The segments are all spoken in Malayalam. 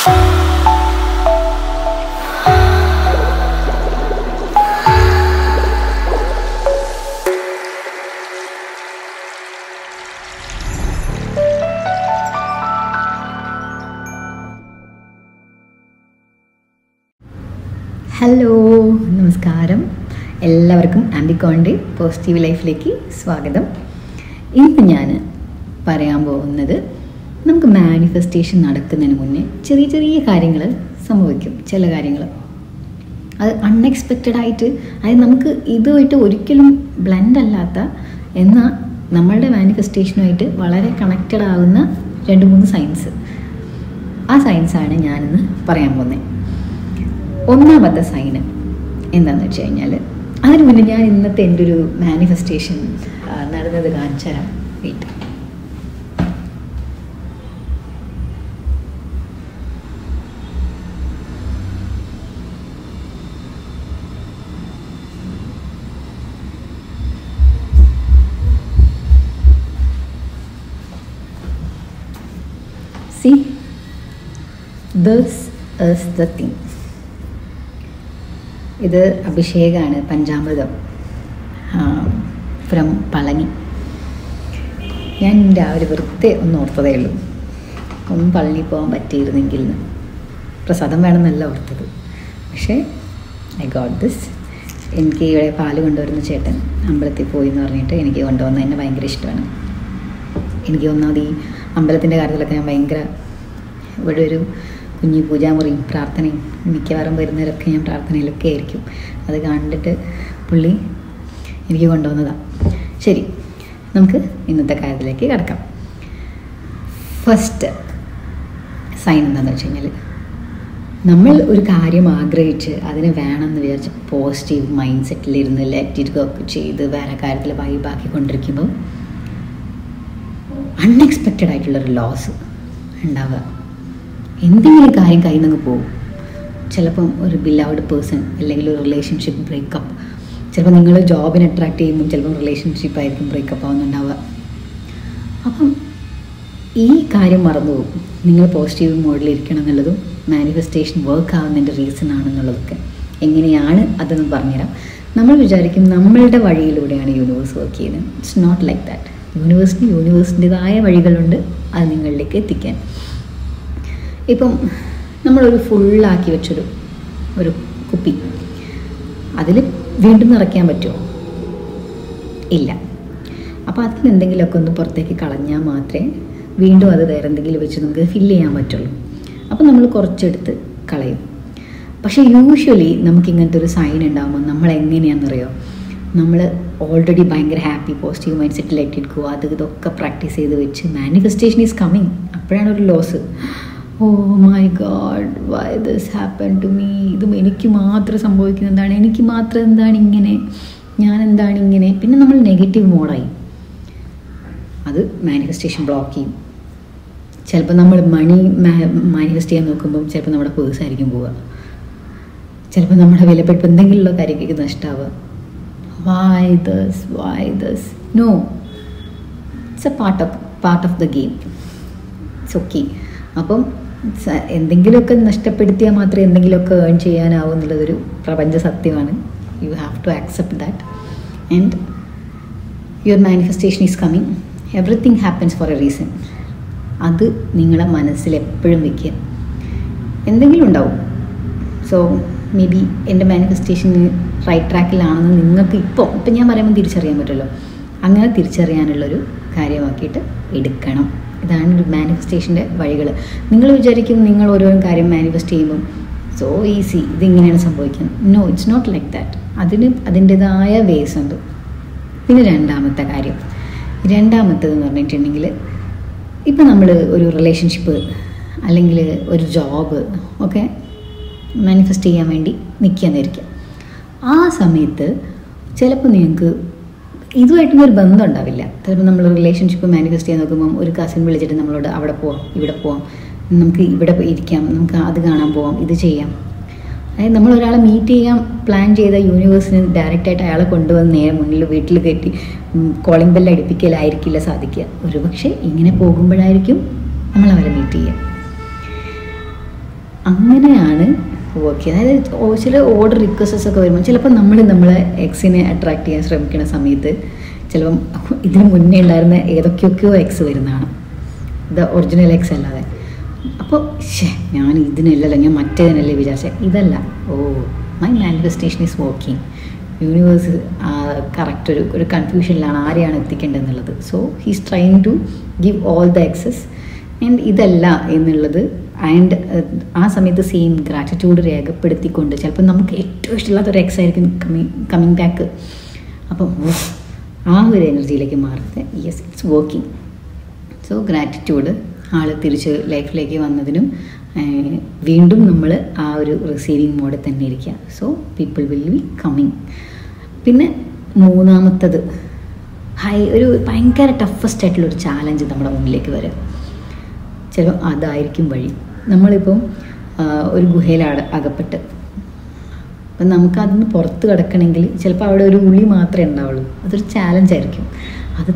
ഹലോ, നമസ്കാരം. എല്ലാവർക്കും ആംബിക്കോണിൻ്റെ പോസിറ്റീവ് ലൈഫിലേക്ക് സ്വാഗതം. ഇന്ന് ഞാൻ പറയാൻ പോകുന്നത്, നമുക്ക് മാനിഫെസ്റ്റേഷൻ നടക്കുന്നതിന് മുന്നേ ചെറിയ ചെറിയ കാര്യങ്ങൾ സംഭവിക്കും. ചില കാര്യങ്ങൾ അത് അൺഎക്സ്പെക്റ്റഡ് ആയിട്ട്, അതായത് നമുക്ക് ഇതുമായിട്ട് ഒരിക്കലും ബ്ലെൻഡ് അല്ലാത്ത, എന്നാൽ നമ്മളുടെ മാനിഫെസ്റ്റേഷനുമായിട്ട് വളരെ കണക്റ്റഡ് ആവുന്ന 2-3 സയൻസ്. ആ സയൻസാണ് ഞാനിന്ന് പറയാൻ പോകുന്നത്. ഒന്നാമത്തെ സൈന് എന്താണെന്ന് വെച്ച് കഴിഞ്ഞാൽ, അതിന് മുന്നേ ഞാൻ ഇന്നത്തെ എൻ്റെ ഒരു മാനിഫെസ്റ്റേഷൻ നടന്നത് കാണിച്ചു തരാം. Wait. See, this is the thing. ഇത് അഭിഷേകാണ്, പഞ്ചാമൃതം ഫ്രം പളനി. ഞാൻ രാവിലെ വെറുതെ ഒന്ന് ഓർത്തതേ ഉള്ളൂ, ഒന്ന് പളനി പോകാൻ പറ്റിയിരുന്നെങ്കിൽ എന്ന്. പ്രസാദം വേണമെന്നല്ല ഓർത്തത്, പക്ഷേ ഐ ഗോട്ട് ദിസ്. എനിക്ക് ഇവിടെ പാല് കൊണ്ടുവരുന്ന ചേട്ടൻ അമ്പലത്തിൽ പോയി എന്ന് പറഞ്ഞിട്ട് എനിക്ക് കൊണ്ടുവന്നത് എന്നെ ഭയങ്കര ഇഷ്ടമാണ്. എനിക്ക് ഒന്നാമത് ഈ അമ്പലത്തിൻ്റെ കാര്യത്തിലൊക്കെ ഞാൻ ഭയങ്കര, ഇവിടെ ഒരു കുഞ്ഞി പൂജാമുറിയും പ്രാർത്ഥനയും, മിക്കവാറും വരുന്നവരൊക്കെ ഞാൻ പ്രാർത്ഥനയിലൊക്കെ ആയിരിക്കും. അത് കണ്ടിട്ട് പുള്ളി എനിക്ക് കൊണ്ടുവന്നതാണ്. ശരി, നമുക്ക് ഇന്നത്തെ കാര്യത്തിലേക്ക് കിടക്കാം. ഫസ്റ്റ് സൈൻ എന്താണെന്ന് വെച്ച് കഴിഞ്ഞാൽ, നമ്മൾ ഒരു കാര്യം ആഗ്രഹിച്ച് അതിന് വേണമെന്ന് വിചാരിച്ച് പോസിറ്റീവ് മൈൻഡ് സെറ്റിലിരുന്ന് ലെറ്റ് ഇറ്റ് ഗോ ചെയ്ത് വേറെ കാര്യത്തിൽ വൈബാക്കിക്കൊണ്ടിരിക്കുമ്പോൾ അൺഎക്സ്പെക്റ്റഡ് ആയിട്ടുള്ളൊരു ലോസ് ഉണ്ടാവുക. എന്തെങ്കിലും കാര്യം കയ്യിൽ നിന്ന് പോകും. ചിലപ്പം ഒരു ബിലവ്ഡ് പേഴ്സൺ, അല്ലെങ്കിൽ ഒരു റിലേഷൻഷിപ്പ് ബ്രേക്കപ്പ്. ചിലപ്പോൾ നിങ്ങൾ ജോബിന് അട്രാക്റ്റ് ചെയ്യുമ്പോൾ ചിലപ്പം റിലേഷൻഷിപ്പായിരിക്കും ബ്രേക്കപ്പ് ആവുന്നുണ്ടാവുക. അപ്പം ഈ കാര്യം മറന്നു പോകും. നിങ്ങൾ പോസിറ്റീവ് മോഡിലിരിക്കണം എന്നുള്ളതും മാനിഫെസ്റ്റേഷൻ വർക്ക് ആവുന്നതിൻ്റെ റീസൺ ആണെന്നുള്ളതൊക്കെ. എങ്ങനെയാണ് അതെന്ന് പറഞ്ഞുതരാം. നമ്മൾ വിചാരിക്കും നമ്മളുടെ വഴിയിലൂടെയാണ് യൂണിവേഴ്സ് വർക്ക് ചെയ്യുന്നത്. It's not like that. യൂണിവേഴ്സിൻ്റെതായ വഴികളുണ്ട് അത് നിങ്ങളിലേക്ക് എത്തിക്കാൻ. ഇപ്പം നമ്മളൊരു ഫുള്ളാക്കി വെച്ചൊരു കുപ്പി, അതിൽ വീണ്ടും നിറയ്ക്കാൻ പറ്റുമോ? ഇല്ല. അപ്പോൾ അതിൽ എന്തെങ്കിലുമൊക്കെ ഒന്ന് പുറത്തേക്ക് കളഞ്ഞാൽ മാത്രമേ വീണ്ടും അത് വേറെ എന്തെങ്കിലും വെച്ച് നമുക്ക് ഫില്ല് ചെയ്യാൻ പറ്റുള്ളൂ. അപ്പോൾ നമ്മൾ കുറച്ചെടുത്ത് കളയും. പക്ഷേ യൂഷ്വലി നമുക്ക് ഇങ്ങനത്തെ ഒരു സൈൻ ഉണ്ടാകുമ്പോൾ നമ്മൾ എങ്ങനെയാണെന്നറിയോ, നമ്മൾ ഓൾറെഡി ഭയങ്കര ഹാപ്പി പോസിറ്റീവ് മൈൻഡ് സെറ്റിൽ ഇട്ടിരിക്കുക, ഇതൊക്കെ പ്രാക്ടീസ് ചെയ്ത് വെച്ച് മാനിഫെസ്റ്റേഷൻ ഈസ് കമ്മിങ്. അപ്പോഴാണ് ഒരു loss. Oh my God, why this happen to me. ഇതും എനിക്ക് മാത്രം സംഭവിക്കുന്നതാണ്, എനിക്ക് മാത്രം എന്താണ് ഇങ്ങനെ, ഞാൻ എന്താണ് ഇങ്ങനെ. പിന്നെ നമ്മൾ നെഗറ്റീവ് മോഡായി, അത് മാനിഫെസ്റ്റേഷൻ ബ്ലോക്ക് ചെയ്യും. ചിലപ്പോൾ നമ്മൾ മണി മാനിഫെസ്റ്റ് ചെയ്യാൻ നോക്കുമ്പം ചിലപ്പോൾ നമ്മുടെ പേഴ്സായിരിക്കും പോവുക. ചിലപ്പോൾ നമ്മുടെ വിലപ്പെട്ട എന്തെങ്കിലുമുള്ള കാര്യങ്ങൾക്ക് നഷ്ടമാവുക. Why this no, it's a part of the game. It's okay. അപ്പം എന്തെങ്കിലുമൊക്കെ നഷ്ടപ്പെടുത്തിയാൽ മാത്രമേ എന്തെങ്കിലുമൊക്കെ ഏൺ ചെയ്യാനാവും എന്നുള്ളതൊരു പ്രപഞ്ച സത്യമാണ്. You have to accept that. And your manifestation is coming. Everything happens for a reason. അത് നിങ്ങളെ മനസ്സിൽ എപ്പോഴും വയ്ക്കുക. എന്തെങ്കിലും ഉണ്ടാവും. സോ മേ ബി എൻ്റെ മാനിഫെസ്റ്റേഷൻ റൈറ്റ് ട്രാക്കിലാണെന്ന് നിങ്ങൾക്ക് ഇപ്പം ഞാൻ പറയുമ്പോൾ തിരിച്ചറിയാൻ പറ്റുമല്ലോ. അങ്ങനെ തിരിച്ചറിയാനുള്ളൊരു കാര്യമാക്കിയിട്ട് എടുക്കണം. ഇതാണ് ഒരു മാനിഫെസ്റ്റേഷൻ്റെ വഴികൾ. നിങ്ങൾ വിചാരിക്കും നിങ്ങൾ ഓരോരോ കാര്യം മാനിഫെസ്റ്റ് ചെയ്യുമ്പം സോ ഈസി, ഇതിങ്ങനെയാണ് സംഭവിക്കുന്നത്. No, it's not like that. അതിൻ്റെതായ വേസ് ഉണ്ട്. പിന്നെ രണ്ടാമത്തേതെന്ന് പറഞ്ഞിട്ടുണ്ടെങ്കിൽ, ഇപ്പം നമ്മൾ ഒരു റിലേഷൻഷിപ്പ് അല്ലെങ്കിൽ ഒരു ജോബ് ഒക്കെ മാനിഫെസ്റ്റ് ചെയ്യാൻ വേണ്ടി നിൽക്കുകയെന്നിരിക്കുക. ആ സമയത്ത് ചിലപ്പോൾ നിങ്ങൾക്ക് ഇതുമായിട്ടൊന്നും ഒരു ബന്ധം ഉണ്ടാവില്ല. ചിലപ്പോൾ നമ്മൾ റിലേഷൻഷിപ്പ് മാനിഫെസ്റ്റ് ചെയ്യാൻ നോക്കുമ്പം ഒരു കസിൻ വിളിച്ചിട്ട് നമ്മളോട് അവിടെ പോവാം, ഇവിടെ പോവാം, നമുക്ക് ഇവിടെ ഇരിക്കാം, നമുക്ക് അത് കാണാൻ പോവാം, ഇത് ചെയ്യാം. അതായത് നമ്മൾ ഒരാളെ മീറ്റ് ചെയ്യാൻ പ്ലാൻ ചെയ്ത യൂണിവേഴ്സിന് ഡയറക്റ്റായിട്ട് അയാളെ കൊണ്ടുവന്ന് നേരെ മുന്നിൽ വീട്ടിൽ കയറ്റി കോളിംഗ് ബെല്ല് അടിപ്പിക്കലായിരിക്കില്ല സാധിക്കുക. ഒരുപക്ഷെ ഇങ്ങനെ പോകുമ്പോഴായിരിക്കും നമ്മൾ അവരെ മീറ്റ് ചെയ്യുക. അങ്ങനെയാണ് വർക്ക് ചെയ്യുന്നത്. അതായത് ചില ഓർഡർ റിക്വസ്റ്റസ് ഒക്കെ വരുമ്പോൾ ചിലപ്പോൾ നമ്മളെ എക്സിനെ അട്രാക്ട് ചെയ്യാൻ ശ്രമിക്കുന്ന സമയത്ത് ചിലപ്പം ഇതിന് മുന്നേ ഉണ്ടായിരുന്ന ഏതൊക്കെയൊക്കെയോ എക്സ് വരുന്നതാണ്, ഇത് ഒറിജിനൽ എക്സ് അല്ലാതെ. അപ്പോൾ ഞാൻ ഇതിനല്ലല്ലോ, ഞാൻ മറ്റേതിനല്ലേ വിചാരിച്ചത്, ഇതല്ല. My manifestation is working. Universe correct ഒരു കൺഫ്യൂഷനിലാണ് ആരെയാണ് എത്തിക്കേണ്ടതെന്നുള്ളത്. So he's trying to give all the excess and ഇതല്ല എന്നുള്ളത്. ആൻഡ് ആ സമയത്ത് സെയിം ഗ്രാറ്റിറ്റ്യൂഡ് രേഖപ്പെടുത്തിക്കൊണ്ട് ചിലപ്പോൾ നമുക്ക് ഏറ്റവും ഇഷ്ടമില്ലാത്തൊരു എക്സ് ആയിരിക്കും കമ്മിങ് ബാക്ക്. അപ്പം ആ ഒരു എനർജിയിലേക്ക് മാറുന്നത് yes it's working. So gratitude ആൾ തിരിച്ച് ലൈഫിലേക്ക് വന്നതിനും വീണ്ടും നമ്മൾ ആ ഒരു റിസീവിങ് മോഡിൽ തന്നെ ഇരിക്കുക. So people will be coming. പിന്നെ മൂന്നാമത്തത് ഒരു ഭയങ്കര ടഫസ്റ്റ് ആയിട്ടുള്ളൊരു ചാലഞ്ച് നമ്മുടെ മുന്നിലേക്ക് വരും. ചിലപ്പോൾ അതായിരിക്കും വഴി. നമ്മളിപ്പം ഒരു ഗുഹയിൽ അകപ്പെട്ട് അപ്പം നമുക്ക് അതിന് പുറത്ത് കിടക്കണമെങ്കിൽ ചിലപ്പോൾ അവിടെ ഒരു ഉളി മാത്രമേ ഉണ്ടാവുള്ളൂ. അതൊരു ചാലഞ്ചായിരിക്കും. അത്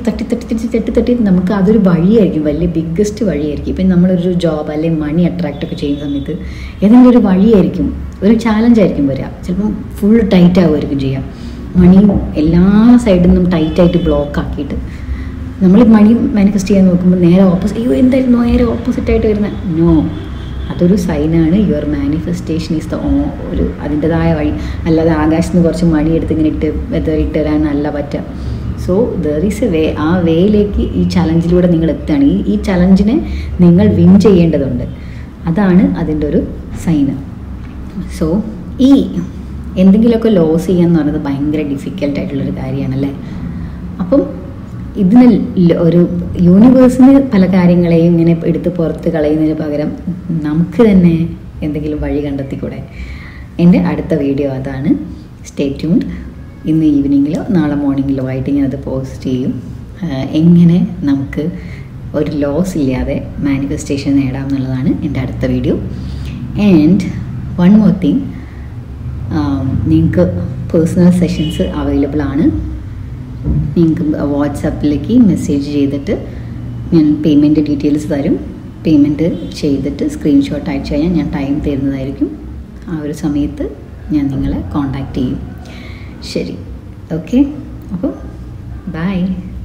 തട്ടി നമുക്ക് അതൊരു വഴിയായിരിക്കും, വലിയ ബിഗ്ഗസ്റ്റ് വഴിയായിരിക്കും. ഇപ്പം നമ്മളൊരു ജോബ് അല്ലെങ്കിൽ മണി അട്രാക്റ്റ് ഒക്കെ ചെയ്യുന്ന സമയത്ത് ഏതെങ്കിലും ഒരു വഴിയായിരിക്കും, ഒരു ചാലഞ്ചായിരിക്കും വരിക. ചിലപ്പം ഫുൾ ടൈറ്റ് ആവുമായിരിക്കും ചെയ്യാം. മണി എല്ലാ സൈഡിൽ നിന്നും ടൈറ്റായിട്ട് ബ്ലോക്ക് ആക്കിയിട്ട് നമ്മൾ മണി മാനിഫെസ്റ്റ് ചെയ്യാൻ നോക്കുമ്പോൾ നേരെ എന്തായിരുന്നു നേരെ ഓപ്പോസിറ്റായിട്ട് വരുന്നത്. നോ, അതൊരു സൈനാണ്. യുവർ മാനിഫെസ്റ്റേഷൻ ഈസ് ഒരു അതിൻ്റെതായ വഴി. അല്ലാതെ ആകാശത്ത് നിന്ന് കുറച്ച് മണി എടുത്ത് ഇങ്ങനെ ഇട്ട് തരാനല്ല പറ്റുക. So there is a way. ആ വേയിലേക്ക് ഈ ചലഞ്ചിലൂടെ നിങ്ങൾ എത്തുകയാണ്. ഈ ചലഞ്ചിനെ നിങ്ങൾ വിൻ ചെയ്യേണ്ടതുണ്ട്. അതാണ് അതിൻ്റെ ഒരു സൈന്. സോ ഈ എന്തെങ്കിലുമൊക്കെ ലോസ് ചെയ്യാന്ന് പറയുന്നത് ഭയങ്കര ഡിഫിക്കൽട്ടായിട്ടുള്ളൊരു കാര്യമാണല്ലേ. അപ്പം ഇതിന് ഒരു യൂണിവേഴ്സിന് പല കാര്യങ്ങളെയും ഇങ്ങനെ എടുത്ത് പുറത്ത് കളയുന്നതിന് പകരം നമുക്ക് തന്നെ എന്തെങ്കിലും വഴി കണ്ടെത്തിക്കൂടെ. എൻ്റെ അടുത്ത വീഡിയോ അതാണ്. Stay tuned. ഇന്ന് ഈവനിങ്ങിലോ നാളെ മോർണിംഗിലോ ആയിട്ട് ഞാനത് പോസ്റ്റ് ചെയ്യും. എങ്ങനെ നമുക്ക് ഒരു ലോസ് ഇല്ലാതെ മാനിഫെസ്റ്റേഷൻ നേടാം എന്നുള്ളതാണ് എൻ്റെ അടുത്ത video. And one more thing, നിങ്ങൾക്ക് പേഴ്സണൽ സെഷൻസ് അവൈലബിൾ ആണ്. നിങ്ങൾക്ക് വാട്സാപ്പിലേക്ക് മെസ്സേജ് ചെയ്തിട്ട് ഞാൻ പേയ്മെൻറ്റ് ഡീറ്റെയിൽസ് തരും. പേയ്മെൻറ്റ് ചെയ്തിട്ട് സ്ക്രീൻഷോട്ട് അയച്ചു കഴിഞ്ഞാൽ ഞാൻ ടൈം തരുന്നതായിരിക്കും. ആ ഒരു സമയത്ത് ഞാൻ നിങ്ങളെ കോൺടാക്റ്റ് ചെയ്യും. ശരി, ഓക്കെ. അപ്പോൾ ബൈ.